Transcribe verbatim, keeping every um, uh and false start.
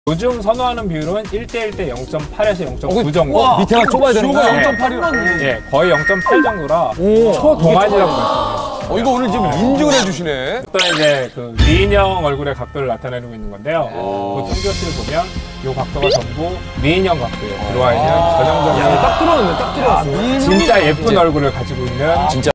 요즘 선호하는 비율은 일 대 일 대 영 점 팔에서 영 점 구 정도. 와, 밑에가 좁아야 되는 거야? 네. 영 점 팔이라고. 예, 거의 영 점 팔 정도라 초동안이라고 말씀드렸어요. 어, 이거 오늘 지금 인증을 해주시네. 또 이제 그 미인형 얼굴의 각도를 나타내고 있는 건데요. 그 청주시를 보면 이 각도가 전부 미인형 각도예요. 들어와 있는 전형적인 딱 들어왔네, 딱 들어왔어. 진짜 예쁜 얼굴을 가지고 있는 진짜